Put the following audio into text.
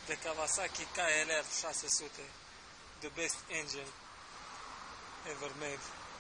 The Kawasaki KLR 600, the best engine ever made.